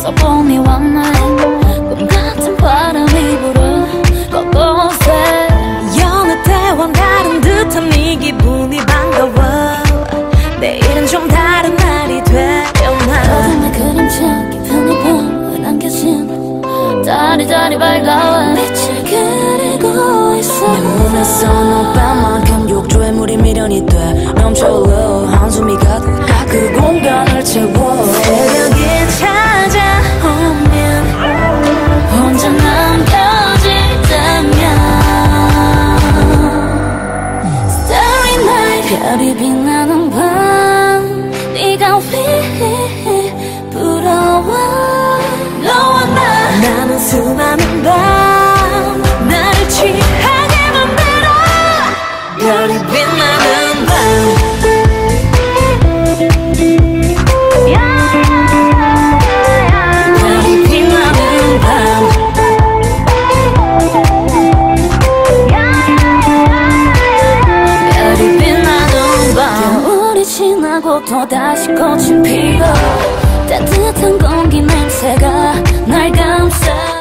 봄이 왔네. 꿈 같은 바람이 불어 곳곳에. 여느 때와 다른 듯한 네 기분이 반가워. 내일은 좀 다른 날이 되려나. 어둠의 그림자 깊은 이 밤에 남겨진 달이 밝아와 빛을 그리고 있어. 내 몸에서 너만큼 욕조에 물이 미련이 돼 넘쳐흘러 한숨이 가득 그 공간을 채워. 새벽이 찾아오면 혼자 남겨지다면 Starry night 별이 빛나는 밤 네가 휘 불어와 너와 나는 수많은 밤 나를 취하게 만들어. 별이 빛나는 밤 별이 빛나는 밤 별이 빛나는 밤. 겨울이 지나고 또다시 꽃은 피고 따뜻한 공기 냄새가 날 감싸.